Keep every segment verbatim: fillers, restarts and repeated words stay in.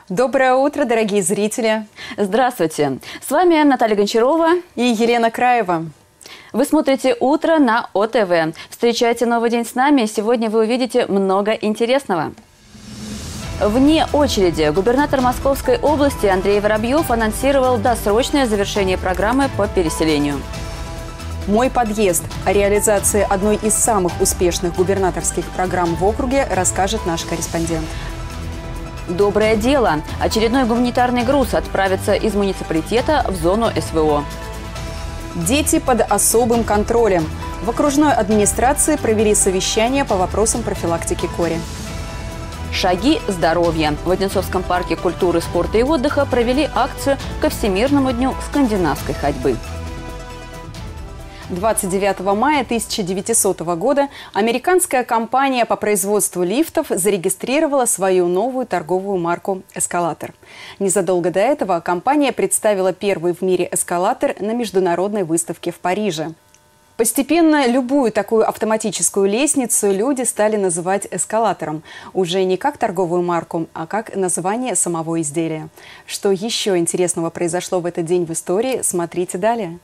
Доброе утро, дорогие зрители! Здравствуйте! С вами Наталья Гончарова и Елена Краева. Вы смотрите «Утро» на О Тэ Вэ. Встречайте новый день с нами. Сегодня вы увидите много интересного. Вне очереди губернатор Московской области Андрей Воробьев анонсировал досрочное завершение программы по переселению. «Мой подъезд» о реализации одной из самых успешных губернаторских программ в округе расскажет наш корреспондент. Доброе дело. Очередной гуманитарный груз отправится из муниципалитета в зону Эс Вэ О. Дети под особым контролем. В окружной администрации провели совещание по вопросам профилактики кори. Шаги здоровья. В Одинцовском парке культуры, спорта и отдыха провели акцию ко Всемирному дню скандинавской ходьбы. двадцать девятого мая тысяча девятисотого года американская компания по производству лифтов зарегистрировала свою новую торговую марку «Эскалатор». Незадолго до этого компания представила первый в мире эскалатор на международной выставке в Париже. Постепенно любую такую автоматическую лестницу люди стали называть эскалатором. Уже не как торговую марку, а как название самого изделия. Что еще интересного произошло в этот день в истории, смотрите далее.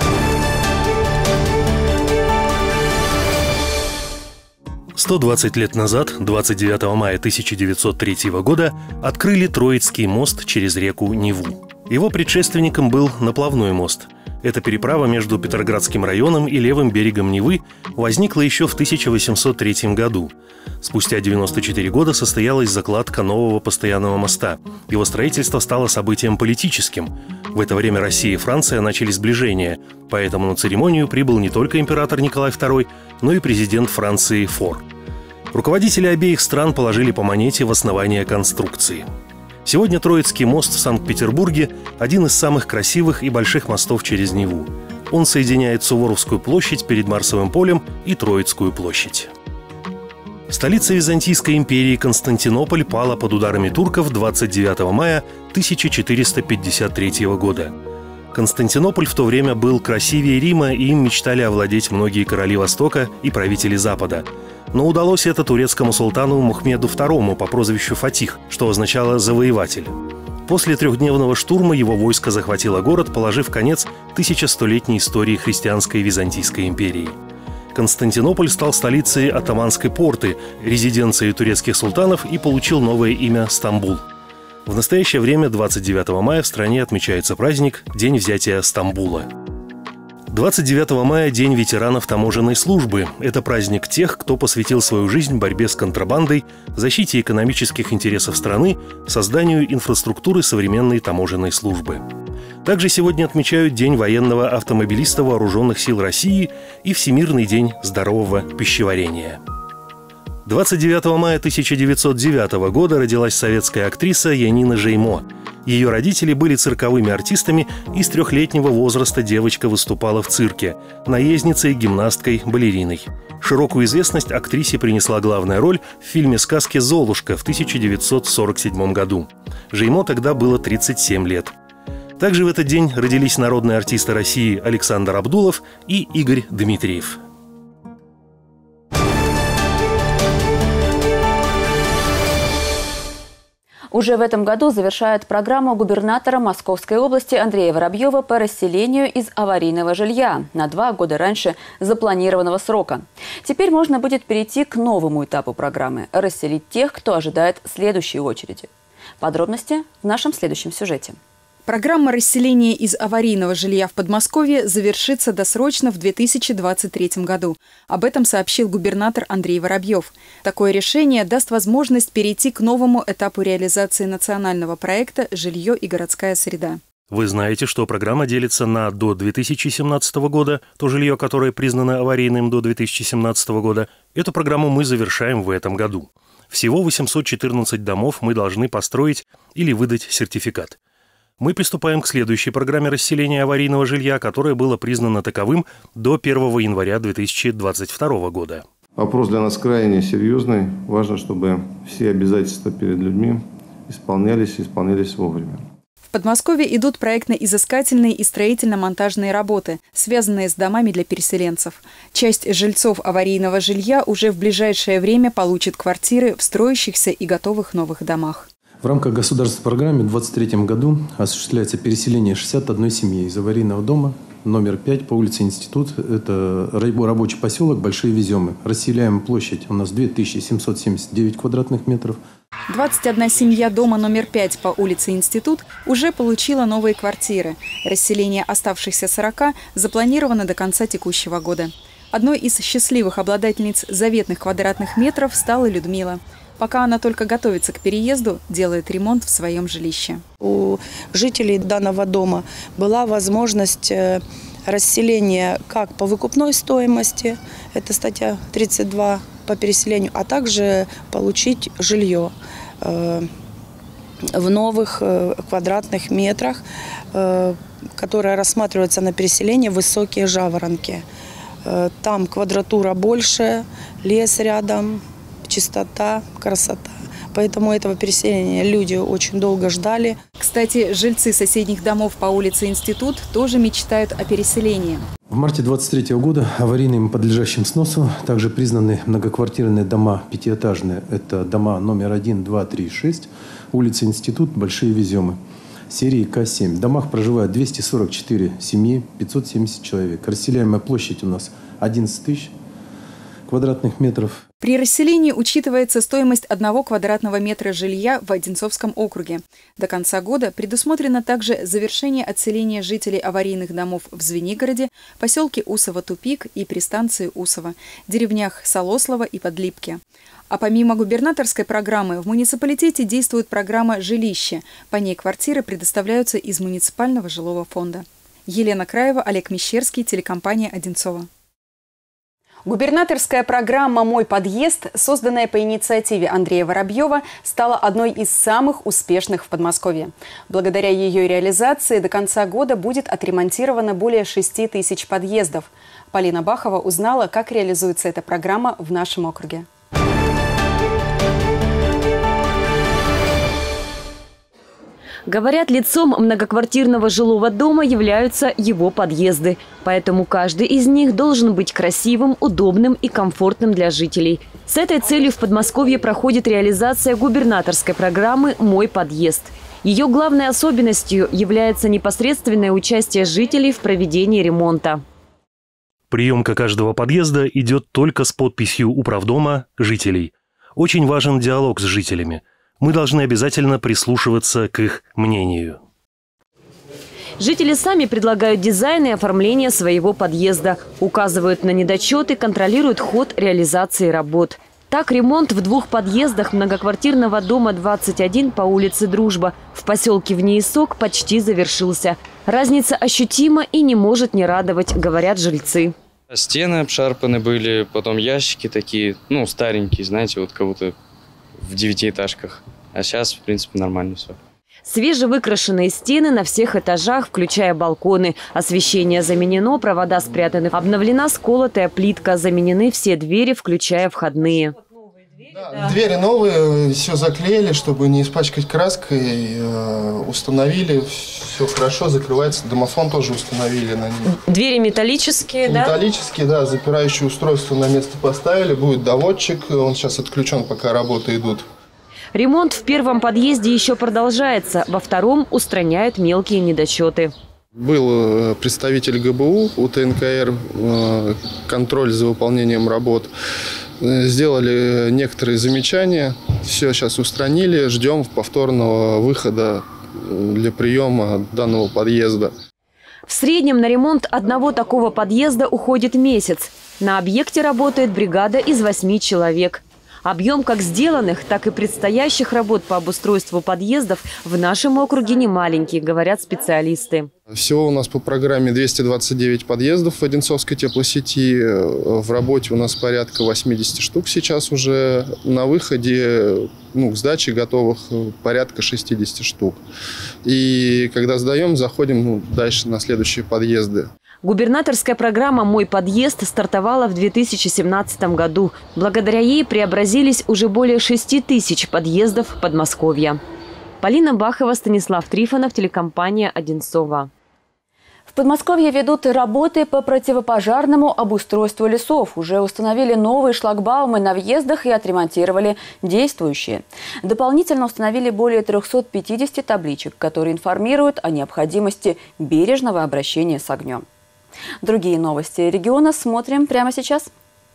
сто двадцать лет назад, двадцать девятого мая тысяча девятьсот третьего года, открыли Троицкий мост через реку Неву. Его предшественником был наплавной мост. Эта переправа между Петроградским районом и левым берегом Невы возникла еще в тысяча восемьсот третьем году. Спустя девяносто четыре года состоялась закладка нового постоянного моста. Его строительство стало событием политическим. В это время Россия и Франция начали сближение, поэтому на церемонию прибыл не только император Николай второй, но и президент Франции Фор. Руководители обеих стран положили по монете в основание конструкции. Сегодня Троицкий мост в Санкт-Петербурге – один из самых красивых и больших мостов через Неву. Он соединяет Суворовскую площадь перед Марсовым полем и Троицкую площадь. Столица Византийской империи Константинополь пала под ударами турков двадцать девятого мая тысяча четыреста пятьдесят третьего года. Константинополь в то время был красивее Рима, и им мечтали овладеть многие короли Востока и правители Запада. Но удалось это турецкому султану Мухмеду второму по прозвищу Фатих, что означало «завоеватель». После трехдневного штурма его войско захватило город, положив конец тысячестолетней истории христианской Византийской империи. Константинополь стал столицей Оттоманской порты, резиденцией турецких султанов, и получил новое имя Стамбул. В настоящее время двадцать девятого мая в стране отмечается праздник «День взятия Стамбула». двадцать девятого мая – День ветеранов таможенной службы. Это праздник тех, кто посвятил свою жизнь борьбе с контрабандой, защите экономических интересов страны, созданию инфраструктуры современной таможенной службы. Также сегодня отмечают День военного автомобилиста Вооруженных сил России и Всемирный день здорового пищеварения. двадцать девятого мая тысяча девятьсот девятого года родилась советская актриса Янина Жеймо. Ее родители были цирковыми артистами, и с трехлетнего возраста девочка выступала в цирке – наездницей, гимнасткой, балериной. Широкую известность актрисе принесла главная роль в фильме «Сказки Золушка» в тысяча девятьсот сорок седьмом году. Жеймо тогда было тридцать семь лет. Также в этот день родились народные артисты России Александр Абдулов и Игорь Дмитриев. Уже в этом году завершают программу губернатора Московской области Андрея Воробьева по расселению из аварийного жилья на два года раньше запланированного срока. Теперь можно будет перейти к новому этапу программы – расселить тех, кто ожидает следующей очереди. Подробности в нашем следующем сюжете. Программа расселения из аварийного жилья в Подмосковье завершится досрочно в две тысячи двадцать третьем году. Об этом сообщил губернатор Андрей Воробьев. Такое решение даст возможность перейти к новому этапу реализации национального проекта «Жилье и городская среда». Вы знаете, что программа делится на до две тысячи семнадцатого года, то жилье, которое признано аварийным до две тысячи семнадцатого года. Эту программу мы завершаем в этом году. Всего восемьсот четырнадцать домов мы должны построить или выдать сертификат. Мы приступаем к следующей программе расселения аварийного жилья, которое было признано таковым до первого января две тысячи двадцать второго года. Вопрос для нас крайне серьезный. Важно, чтобы все обязательства перед людьми исполнялись и исполнялись вовремя. В Подмосковье идут проектно-изыскательные и строительно-монтажные работы, связанные с домами для переселенцев. Часть жильцов аварийного жилья уже в ближайшее время получит квартиры в строящихся и готовых новых домах. В рамках государственной программы в две тысячи двадцать третьем году осуществляется переселение шестидесяти одной семьи из аварийного дома номер пять по улице Институт. Это рабочий поселок Большие Веземы. Расселяемая площадь у нас две тысячи семьсот семьдесят девять квадратных метров. двадцать одна семья дома номер пять по улице Институт уже получила новые квартиры. Расселение оставшихся сорока запланировано до конца текущего года. Одной из счастливых обладательниц заветных квадратных метров стала Людмила. Пока она только готовится к переезду, делает ремонт в своем жилище. У жителей данного дома была возможность расселения как по выкупной стоимости, это статья тридцать два по переселению, а также получить жилье в новых квадратных метрах, которое рассматривается на переселение высокие жаворонки. Там квадратура больше, лес рядом, чистота, красота. Поэтому этого переселения люди очень долго ждали. Кстати, жильцы соседних домов по улице Институт тоже мечтают о переселении. В марте две тысячи двадцать третьего года аварийным подлежащим сносу также признаны многоквартирные дома пятиэтажные. Это дома номер один, два, три, шесть, улица Институт, Большие Веземы, серии К семь. В домах проживают двести сорок четыре семьи, пятьсот семьдесят человек. Расселяемая площадь у нас одиннадцать тысяч квадратных метров. При расселении учитывается стоимость одного квадратного метра жилья в Одинцовском округе. До конца года предусмотрено также завершение отселения жителей аварийных домов в Звенигороде, поселке Усово-Тупик и пристанции Усово, деревнях Солослово и Подлипки. А помимо губернаторской программы в муниципалитете действует программа «Жилище». По ней квартиры предоставляются из муниципального жилого фонда. Елена Краева, Олег Мещерский, телекомпания «Одинцово». Губернаторская программа «Мой подъезд», созданная по инициативе Андрея Воробьева, стала одной из самых успешных в Подмосковье. Благодаря ее реализации до конца года будет отремонтировано более шести тысяч подъездов. Полина Бахова узнала, как реализуется эта программа в нашем округе. Говорят, лицом многоквартирного жилого дома являются его подъезды. Поэтому каждый из них должен быть красивым, удобным и комфортным для жителей. С этой целью в Подмосковье проходит реализация губернаторской программы «Мой подъезд». Ее главной особенностью является непосредственное участие жителей в проведении ремонта. Приемка каждого подъезда идет только с подписью управдома жителей. Очень важен диалог с жителями. Мы должны обязательно прислушиваться к их мнению. Жители сами предлагают дизайн и оформление своего подъезда, указывают на недочеты, контролируют ход реализации работ. Так, ремонт в двух подъездах многоквартирного дома двадцать один по улице Дружба в поселке Внеисок почти завершился. Разница ощутима и не может не радовать, говорят жильцы. Стены обшарпаны были, потом ящики такие, ну, старенькие, знаете, вот как будто в девятиэтажках. А сейчас, в принципе, нормально все. Свежевыкрашенные стены на всех этажах, включая балконы. Освещение заменено, провода спрятаны. Обновлена сколотая плитка, заменены все двери, включая входные. Да, двери новые, все заклеили, чтобы не испачкать краской, установили, все хорошо, закрывается, домофон тоже установили на них. Двери металлические, да? Металлические, да, запирающее устройство на место поставили, будет доводчик, он сейчас отключен, пока работы идут. Ремонт в первом подъезде еще продолжается, во втором устраняют мелкие недочеты. Был представитель ГБУ у ТНКР, контроль за выполнением работ. Сделали некоторые замечания, все сейчас устранили, ждем повторного выхода для приема данного подъезда. В среднем на ремонт одного такого подъезда уходит месяц. На объекте работает бригада из восьми человек. Объем как сделанных, так и предстоящих работ по обустройству подъездов в нашем округе не маленький, говорят специалисты. Всего у нас по программе двести двадцать девять подъездов в Одинцовской теплосети. В работе у нас порядка восьмидесяти штук сейчас уже. На выходе, ну, к сдаче готовых порядка шестидесяти штук. И когда сдаем, заходим, ну, дальше на следующие подъезды. Губернаторская программа «Мой подъезд» стартовала в две тысячи семнадцатом году. Благодаря ей преобразились уже более шести тысяч подъездов Подмосковья. Полина Бахова, Станислав Трифонов, телекомпания «Одинцово». В Подмосковье ведут работы по противопожарному обустройству лесов. Уже установили новые шлагбаумы на въездах и отремонтировали действующие. Дополнительно установили более трёхсот пятидесяти табличек, которые информируют о необходимости бережного обращения с огнем. Другие новости региона смотрим прямо сейчас.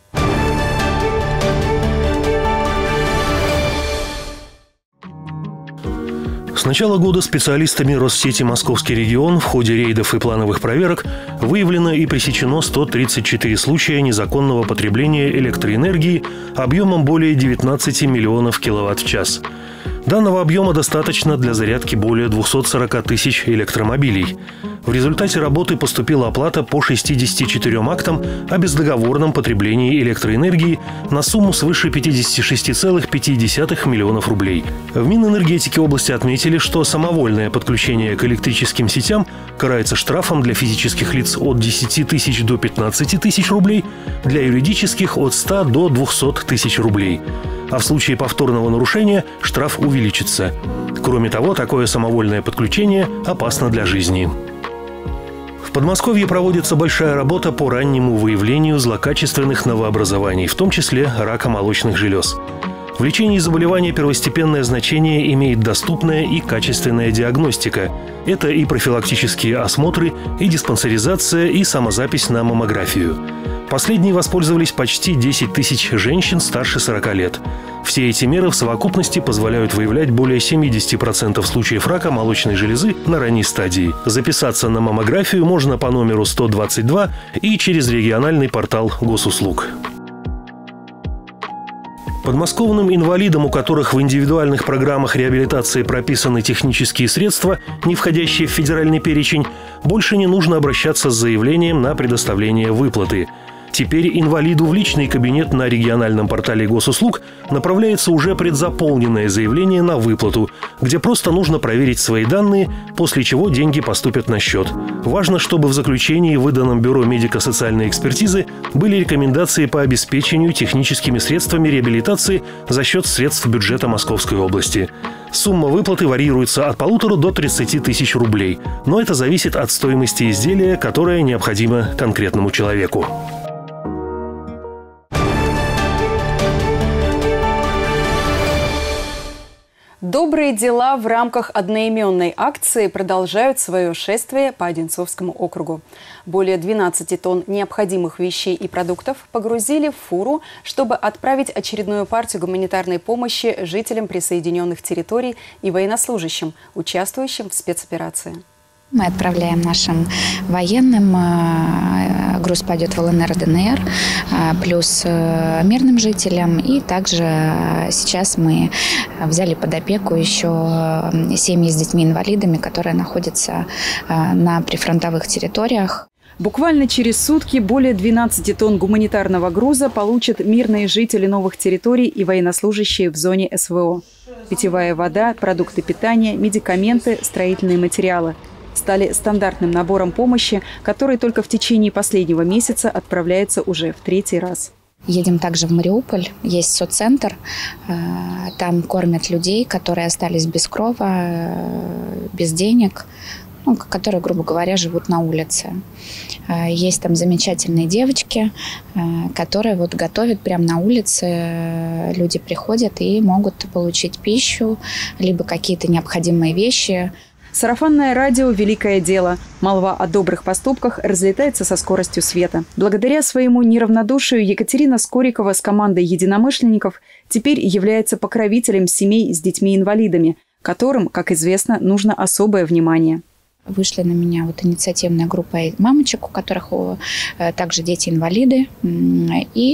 С начала года специалистами Россети «Московский регион» в ходе рейдов и плановых проверок выявлено и пресечено сто тридцать четыре случая незаконного потребления электроэнергии объемом более девятнадцати миллионов киловатт в час. Данного объема достаточно для зарядки более двухсот сорока тысяч электромобилей. В результате работы поступила оплата по шестидесяти четырем актам о бездоговорном потреблении электроэнергии на сумму свыше пятидесяти шести целых пяти десятых миллионов рублей. В Минэнергетике области отметили, что самовольное подключение к электрическим сетям карается штрафом для физических лиц от десяти тысяч до пятнадцати тысяч рублей, для юридических от ста до двухсот тысяч рублей. А в случае повторного нарушения штраф увеличится. Кроме того, такое самовольное подключение опасно для жизни. В Подмосковье проводится большая работа по раннему выявлению злокачественных новообразований, в том числе рака молочных желез. В лечении заболевания первостепенное значение имеет доступная и качественная диагностика. Это и профилактические осмотры, и диспансеризация, и самозапись на маммографию. Последней воспользовались почти десять тысяч женщин старше сорока лет. Все эти меры в совокупности позволяют выявлять более семидесяти процентов случаев рака молочной железы на ранней стадии. Записаться на маммографию можно по номеру сто двадцать два и через региональный портал госуслуг. Подмосковным инвалидам, у которых в индивидуальных программах реабилитации прописаны технические средства, не входящие в федеральный перечень, больше не нужно обращаться с заявлением на предоставление выплаты. Теперь инвалиду в личный кабинет на региональном портале госуслуг направляется уже предзаполненное заявление на выплату, где просто нужно проверить свои данные, после чего деньги поступят на счет. Важно, чтобы в заключении, выданном Бюро медико-социальной экспертизы, были рекомендации по обеспечению техническими средствами реабилитации за счет средств бюджета Московской области. Сумма выплаты варьируется от полутора до тридцати тысяч рублей, но это зависит от стоимости изделия, которое необходимо конкретному человеку. Добрые дела в рамках одноименной акции продолжают свое шествие по Одинцовскому округу. Более двенадцати тонн необходимых вещей и продуктов погрузили в фуру, чтобы отправить очередную партию гуманитарной помощи жителям присоединенных территорий и военнослужащим, участвующим в спецоперации. Мы отправляем нашим военным, груз пойдет в ЛНР, ДНР, плюс мирным жителям. И также сейчас мы взяли под опеку еще семьи с детьми-инвалидами, которые находятся на прифронтовых территориях. Буквально через сутки более двенадцати тонн гуманитарного груза получат мирные жители новых территорий и военнослужащие в зоне СВО. Питьевая вода, продукты питания, медикаменты, строительные материалы стали стандартным набором помощи, который только в течение последнего месяца отправляется уже в третий раз. Едем также в Мариуполь, есть соццентр, там кормят людей, которые остались без крова, без денег, ну, которые, грубо говоря, живут на улице. Есть там замечательные девочки, которые вот готовят прямо на улице. Люди приходят и могут получить пищу, либо какие-то необходимые вещи. Сарафанное радио – великое дело. Молва о добрых поступках разлетается со скоростью света. Благодаря своему неравнодушию Екатерина Скорикова с командой единомышленников теперь является покровителем семей с детьми-инвалидами, которым, как известно, нужно особое внимание. Вышли на меня вот инициативная группа мамочек, у которых также дети-инвалиды. И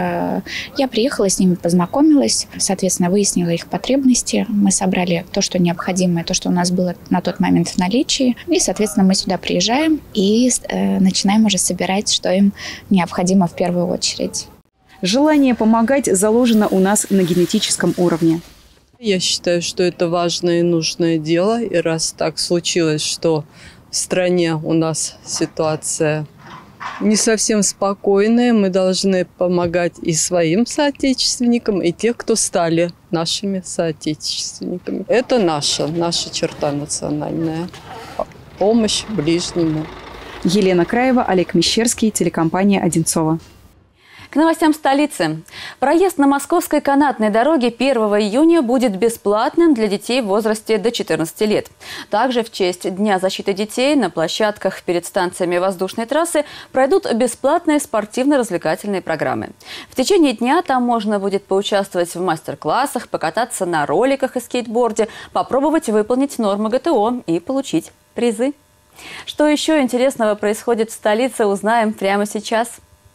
я приехала с ними, познакомилась, соответственно, выяснила их потребности. Мы собрали то, что необходимое, то, что у нас было на тот момент в наличии. И, соответственно, мы сюда приезжаем и начинаем уже собирать, что им необходимо в первую очередь. Желание помогать заложено у нас на генетическом уровне. Я считаю, что это важное и нужное дело. И раз так случилось, что в стране у нас ситуация не совсем спокойная, мы должны помогать и своим соотечественникам, и тех, кто стали нашими соотечественниками. Это наша, наша черта национальная. Помощь ближнему. Елена Краева, Олег Мещерский, телекомпания «Одинцова». К новостям столицы. Проезд на Московской канатной дороге первого июня будет бесплатным для детей в возрасте до четырнадцати лет. Также в честь Дня защиты детей на площадках перед станциями воздушной трассы пройдут бесплатные спортивно-развлекательные программы. В течение дня там можно будет поучаствовать в мастер-классах, покататься на роликах и скейтборде, попробовать выполнить нормы ГТО и получить призы. Что еще интересного происходит в столице, узнаем прямо сейчас.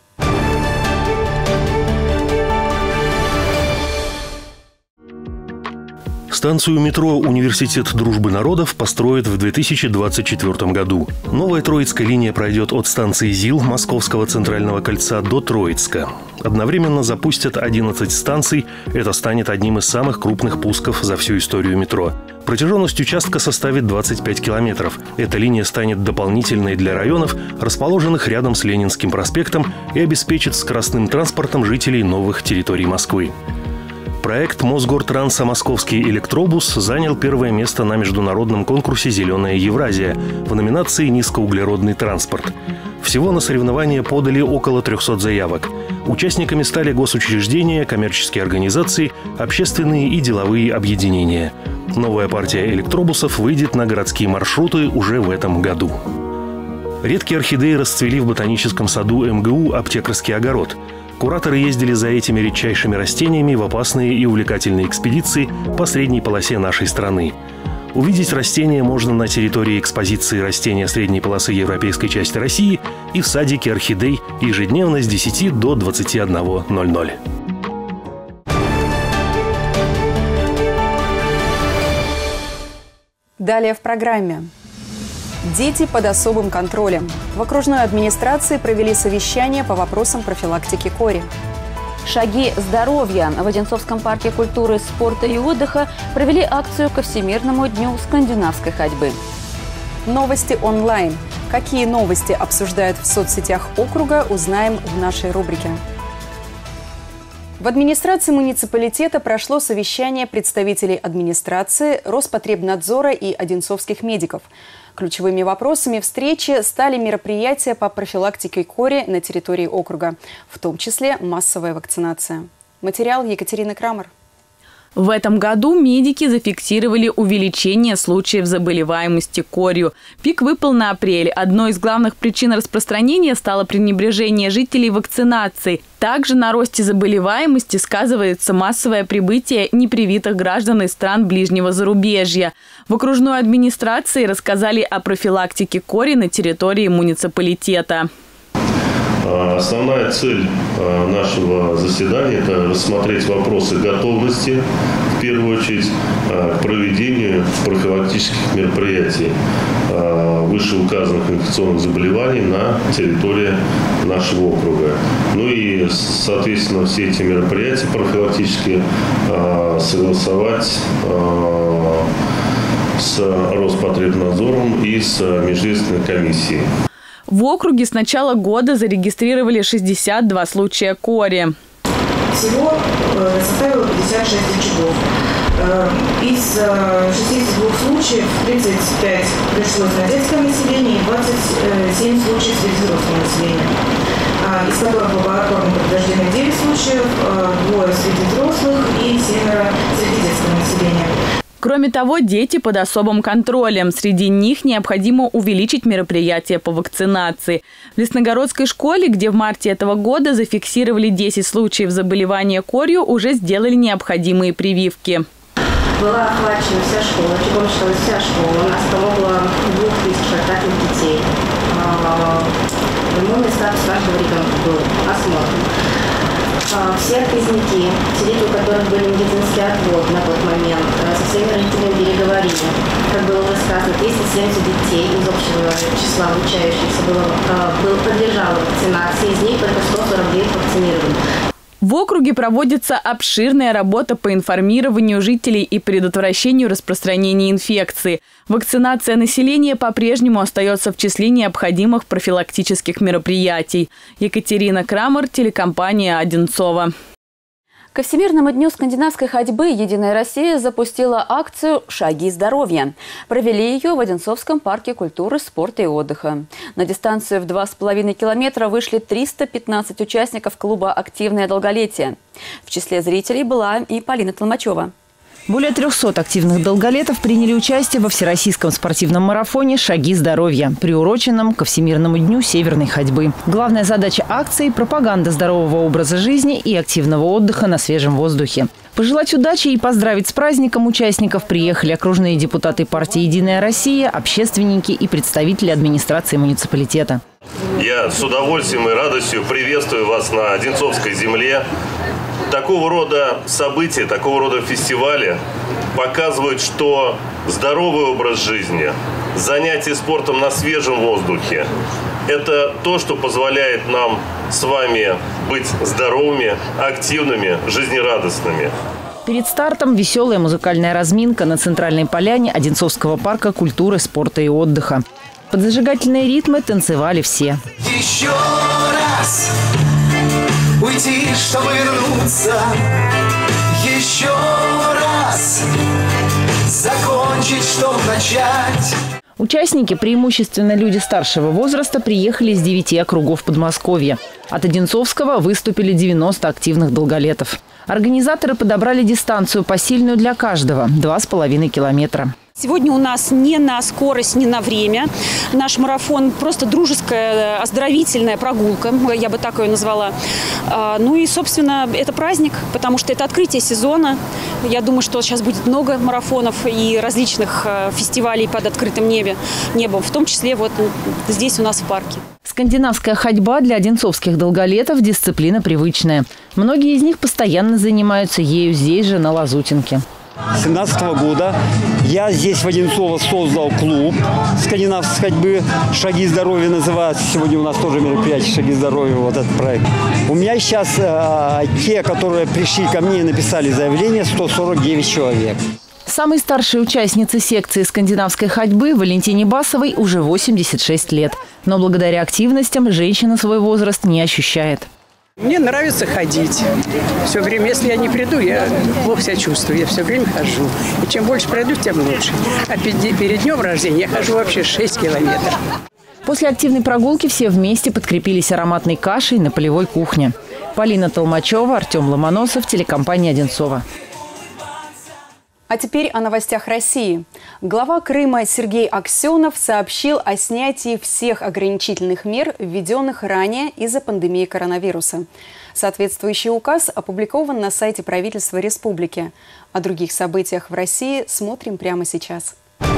Станцию метро «Университет дружбы народов» построят в две тысячи двадцать четвёртом году. Новая Троицкая линия пройдет от станции ЗИЛ Московского центрального кольца до Троицка. Одновременно запустят одиннадцать станций. Это станет одним из самых крупных пусков за всю историю метро. Протяженность участка составит двадцать пять километров. Эта линия станет дополнительной для районов, расположенных рядом с Ленинским проспектом, и обеспечит скоростным транспортом жителей новых территорий Москвы. Проект Мосгортранса «Московский электробус» занял первое место на международном конкурсе «Зеленая Евразия» в номинации «Низкоуглеродный транспорт». Всего на соревнования подали около трёхсот заявок. Участниками стали госучреждения, коммерческие организации, общественные и деловые объединения. Новая партия электробусов выйдет на городские маршруты уже в этом году. Редкие орхидеи расцвели в ботаническом саду эм гэ у «Аптекарский огород». Кураторы ездили за этими редчайшими растениями в опасные и увлекательные экспедиции по средней полосе нашей страны. Увидеть растения можно на территории экспозиции растения средней полосы европейской части России и в садике орхидей ежедневно с десяти до двадцати одного ноль-ноль. Далее в программе. Дети под особым контролем. В окружной администрации провели совещание по вопросам профилактики кори. Шаги здоровья. В Одинцовском парке культуры, спорта и отдыха провели акцию ко Всемирному дню скандинавской ходьбы. Новости онлайн. Какие новости обсуждают в соцсетях округа, узнаем в нашей рубрике. В администрации муниципалитета прошло совещание представителей администрации, Роспотребнадзора и одинцовских медиков. Ключевыми вопросами встречи стали мероприятия по профилактике кори на территории округа, в том числе массовая вакцинация. Материал Екатерины Крамер. В этом году медики зафиксировали увеличение случаев заболеваемости корью. Пик выпал на апрель. Одной из главных причин распространения стало пренебрежение жителей вакцинацией. Также на росте заболеваемости сказывается массовое прибытие непривитых граждан из стран ближнего зарубежья. В окружной администрации рассказали о профилактике кори на территории муниципалитета. Основная цель нашего заседания – это рассмотреть вопросы готовности, в первую очередь, к проведению профилактических мероприятий вышеуказанных инфекционных заболеваний на территории нашего округа. Ну и, соответственно, все эти мероприятия профилактические согласовать с Роспотребнадзором и с межведомственной комиссией. В округе с начала года зарегистрировали шестьдесят два случая кори. Всего составило пятьдесят шесть очагов. Из шестидесяти двух случаев тридцать пять пришлось на детское население и двадцать семь случаев среди взрослого населения. Из которых лабораторно подтверждены девять случаев, двое среди взрослых и семеро среди детского населения. Кроме того, дети под особым контролем. Среди них необходимо увеличить мероприятия по вакцинации. В Лесногородской школе, где в марте этого года зафиксировали десять случаев заболевания корью, уже сделали необходимые прививки. Была охвачена вся школа, очагом считалась вся школа. У нас помогло двух тысяч контактных детей. Иммунный статус каждого ребенка был осмотрен. Все отказники, те дети, у которых были медицинские отводы на тот момент, со всеми родителями переговорили. Как было уже сказано, триста семьдесят детей из общего числа обучающихся было, было, подлежало вакцинации, из них только сто сорок девять вакцинированы. В округе проводится обширная работа по информированию жителей и предотвращению распространения инфекции. Вакцинация населения по-прежнему остается в числе необходимых профилактических мероприятий. Екатерина Крамер, телекомпания «Одинцова». Ко Всемирному дню скандинавской ходьбы «Единая Россия» запустила акцию «Шаги здоровья». Провели ее в Одинцовском парке культуры, спорта и отдыха. На дистанцию в два с половиной километра вышли триста пятнадцать участников клуба «Активное долголетие». В числе зрителей была и Полина Толмачева. Более трехсот активных долголетов приняли участие во всероссийском спортивном марафоне «Шаги здоровья», приуроченном ко Всемирному дню северной ходьбы. Главная задача акции – пропаганда здорового образа жизни и активного отдыха на свежем воздухе. Пожелать удачи и поздравить с праздником участников приехали окружные депутаты партии «Единая Россия», общественники и представители администрации муниципалитета. Я с удовольствием и радостью приветствую вас на Одинцовской земле. Такого рода события, такого рода фестивали показывают, что здоровый образ жизни, занятие спортом на свежем воздухе – это то, что позволяет нам с вами быть здоровыми, активными, жизнерадостными. Перед стартом веселая музыкальная разминка на центральной поляне Одинцовского парка культуры, спорта и отдыха. Под зажигательные ритмы танцевали все. Еще раз уйти, чтобы вернуться. Еще раз закончить, чтобы начать. Участники, преимущественно люди старшего возраста, приехали из девяти округов Подмосковья. От Одинцовского выступили девяносто активных долголетов. Организаторы подобрали дистанцию посильную для каждого – два с половиной километра. Сегодня у нас не на скорость, не на время. Наш марафон просто дружеская, оздоровительная прогулка, я бы так ее назвала. Ну и, собственно, это праздник, потому что это открытие сезона. Я думаю, что сейчас будет много марафонов и различных фестивалей под открытым небе, небом, в том числе вот здесь у нас в парке. Скандинавская ходьба для одинцовских долголетов – дисциплина привычная. Многие из них постоянно занимаются ею здесь же, на Лазутинке. С две тысячи семнадцатого года я здесь в Одинцово создал клуб скандинавской ходьбы «Шаги здоровья» называется. Сегодня у нас тоже мероприятие «Шаги здоровья», вот этот проект. У меня сейчас э, те, которые пришли ко мне и написали заявление, сто сорок девять человек. Самой старшей участнице секции скандинавской ходьбы Валентине Басовой уже восемьдесят шесть лет. Но благодаря активностям женщина свой возраст не ощущает. Мне нравится ходить. Все время, если я не приду, я плохо себя чувствую. Я все время хожу. И чем больше пройду, тем лучше. А перед днем рождения я хожу вообще шесть километров. После активной прогулки все вместе подкрепились ароматной кашей на полевой кухне. Полина Толмачева, Артем Ломоносов, телекомпания «Одинцово». А теперь о новостях России. Глава Крыма Сергей Аксенов сообщил о снятии всех ограничительных мер, введенных ранее из-за пандемии коронавируса. Соответствующий указ опубликован на сайте правительства республики. О других событиях в России смотрим прямо сейчас.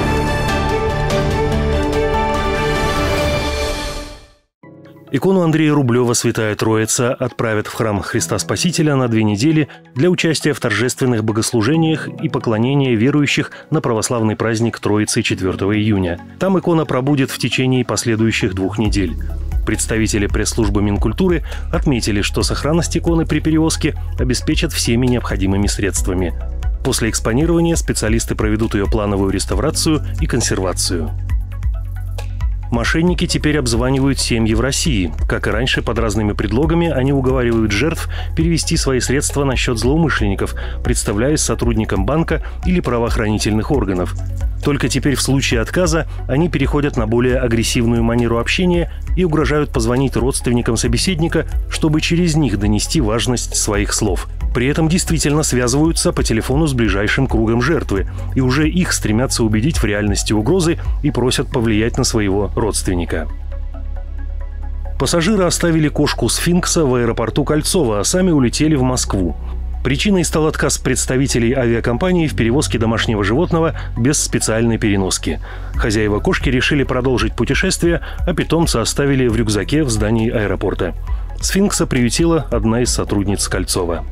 Икону Андрея Рублева «Святая Троица» отправят в храм Христа Спасителя на две недели для участия в торжественных богослужениях и поклонения верующих на православный праздник Троицы четвёртого июня. Там икона пробудет в течение последующих двух недель. Представители пресс-службы Минкультуры отметили, что сохранность иконы при перевозке обеспечат всеми необходимыми средствами. После экспонирования специалисты проведут ее плановую реставрацию и консервацию. Мошенники теперь обзванивают семьи в России. Как и раньше, под разными предлогами они уговаривают жертв перевести свои средства на счет злоумышленников, представляясь сотрудником банка или правоохранительных органов. Только теперь в случае отказа они переходят на более агрессивную манеру общения и угрожают позвонить родственникам собеседника, чтобы через них донести важность своих слов. При этом действительно связываются по телефону с ближайшим кругом жертвы, и уже их стремятся убедить в реальности угрозы и просят повлиять на своего родственника. Пассажиры оставили кошку сфинкса в аэропорту Кольцово, а сами улетели в Москву. Причиной стал отказ представителей авиакомпании в перевозке домашнего животного без специальной переноски. Хозяева кошки решили продолжить путешествие, а питомца оставили в рюкзаке в здании аэропорта. Сфинкса приютила одна из сотрудниц Кольцова.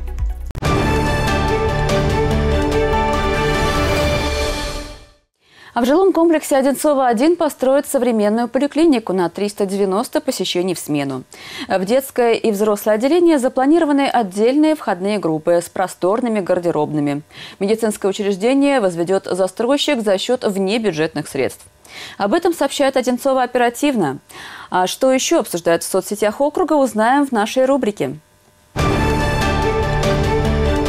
А в жилом комплексе Одинцово-один построят современную поликлинику на триста девяносто посещений в смену. В детское и взрослое отделение запланированы отдельные входные группы с просторными гардеробными. Медицинское учреждение возведет застройщик за счет внебюджетных средств. Об этом сообщает Одинцово оперативно. А что еще обсуждают в соцсетях округа, узнаем в нашей рубрике.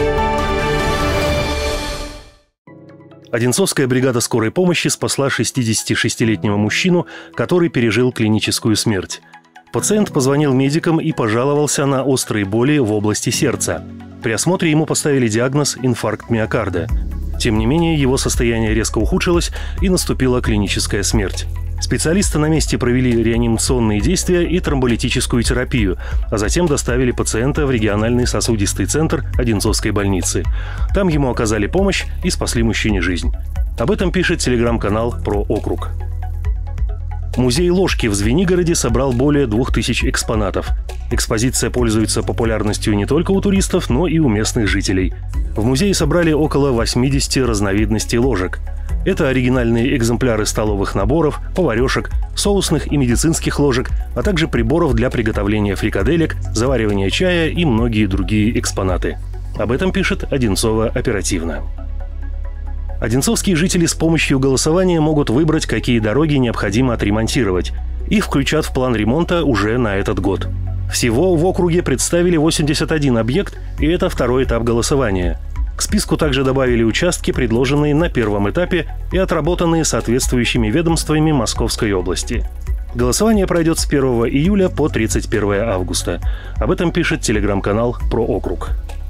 Одинцовская бригада скорой помощи спасла шестидесятишестилетнего мужчину, который пережил клиническую смерть. Пациент позвонил медикам и пожаловался на острые боли в области сердца. При осмотре ему поставили диагноз инфаркт миокарда. Тем не менее, его состояние резко ухудшилось и наступила клиническая смерть. Специалисты на месте провели реанимационные действия и тромболитическую терапию, а затем доставили пациента в региональный сосудистый центр Одинцовской больницы. Там ему оказали помощь и спасли мужчине жизнь. Об этом пишет телеграм-канал «Про округ». Музей ложки в Звенигороде собрал более двух тысяч экспонатов. Экспозиция пользуется популярностью не только у туристов, но и у местных жителей. В музее собрали около восьмидесяти разновидностей ложек. Это оригинальные экземпляры столовых наборов, поварешек, соусных и медицинских ложек, а также приборов для приготовления фрикаделек, заваривания чая и многие другие экспонаты. Об этом пишет Одинцово оперативно. Одинцовские жители с помощью голосования могут выбрать, какие дороги необходимо отремонтировать. Их включат в план ремонта уже на этот год. Всего в округе представили восемьдесят один объект, и это второй этап голосования. К списку также добавили участки, предложенные на первом этапе и отработанные соответствующими ведомствами Московской области. Голосование пройдет с первого июля по тридцать первое августа. Об этом пишет телеграм-канал «Про округ».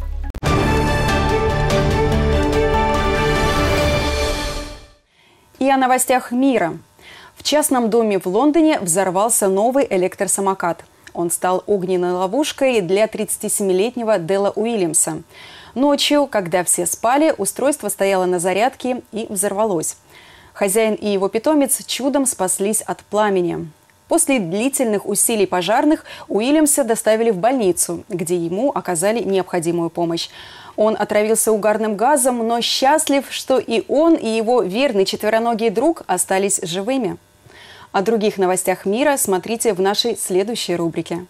И о новостях мира. В частном доме в Лондоне взорвался новый электросамокат. Он стал огненной ловушкой для тридцатисемилетнего Дела Уильямса. Ночью, когда все спали, устройство стояло на зарядке и взорвалось. Хозяин и его питомец чудом спаслись от пламени. После длительных усилий пожарных Уильямса доставили в больницу, где ему оказали необходимую помощь. Он отравился угарным газом, но счастлив, что и он, и его верный четвероногий друг остались живыми. О других новостях мира смотрите в нашей следующей рубрике.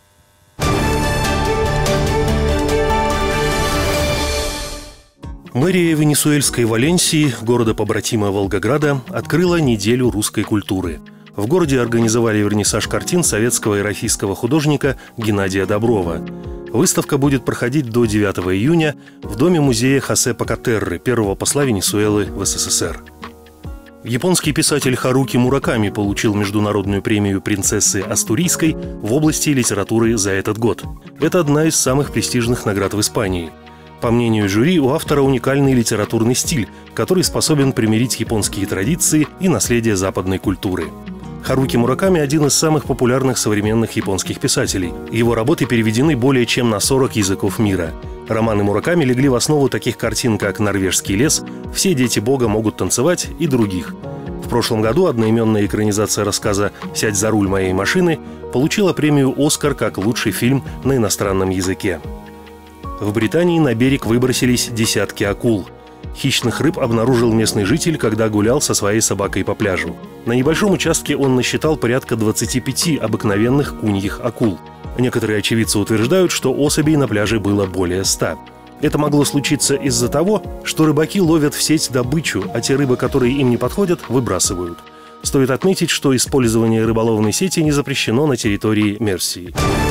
Мэрия венесуэльской Валенсии, города-побратима Волгограда, открыла неделю русской культуры. В городе организовали вернисаж картин советского и российского художника Геннадия Доброва. Выставка будет проходить до девятого июня в доме-музея Хосе Пакатерры, первого посла Венесуэлы в СССР. Японский писатель Харуки Мураками получил международную премию принцессы Астурийской в области литературы за этот год. Это одна из самых престижных наград в Испании. По мнению жюри, у автора уникальный литературный стиль, который способен примирить японские традиции и наследие западной культуры. Харуки Мураками – один из самых популярных современных японских писателей. Его работы переведены более чем на сорок языков мира. Романы Мураками легли в основу таких картин, как «Норвежский лес», «Все дети Бога могут танцевать» и других. В прошлом году одноименная экранизация рассказа «Сядь за руль моей машины» получила премию «Оскар» как лучший фильм на иностранном языке. В Британии на берег выбросились десятки акул. Хищных рыб обнаружил местный житель, когда гулял со своей собакой по пляжу. На небольшом участке он насчитал порядка двадцати пяти обыкновенных куньих акул. Некоторые очевидцы утверждают, что особей на пляже было более ста. Это могло случиться из-за того, что рыбаки ловят в сеть добычу, а те рыбы, которые им не подходят, выбрасывают. Стоит отметить, что использование рыболовной сети не запрещено на территории Мерсии.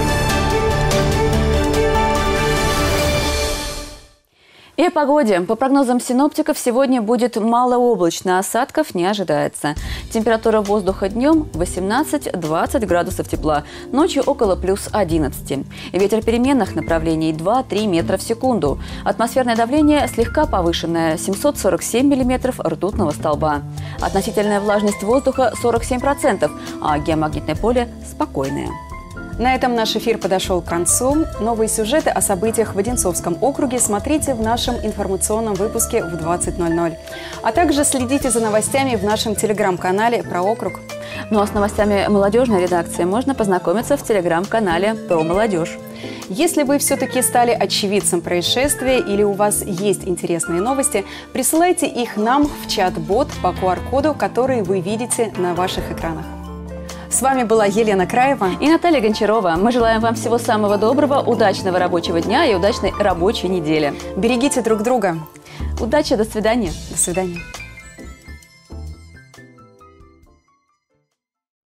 И о погоде. По прогнозам синоптиков, сегодня будет малооблачно, осадков не ожидается. Температура воздуха днем восемнадцать-двадцать градусов тепла, ночью около плюс одиннадцати. Ветер переменных направлений два-три метра в секунду. Атмосферное давление слегка повышенное – семьсот сорок семь миллиметров ртутного столба. Относительная влажность воздуха сорок семь процентов, а геомагнитное поле спокойное. На этом наш эфир подошел к концу. Новые сюжеты о событиях в Одинцовском округе смотрите в нашем информационном выпуске в двадцать ноль ноль. А также следите за новостями в нашем телеграм-канале «Про округ». Ну а с новостями молодежной редакции можно познакомиться в телеграм-канале «Про молодежь». Если вы все-таки стали очевидцем происшествия или у вас есть интересные новости, присылайте их нам в чат-бот по ку ар-коду, который вы видите на ваших экранах. С вами была Елена Краева и Наталья Гончарова. Мы желаем вам всего самого доброго, удачного рабочего дня и удачной рабочей недели. Берегите друг друга. Удачи, до свидания. До свидания.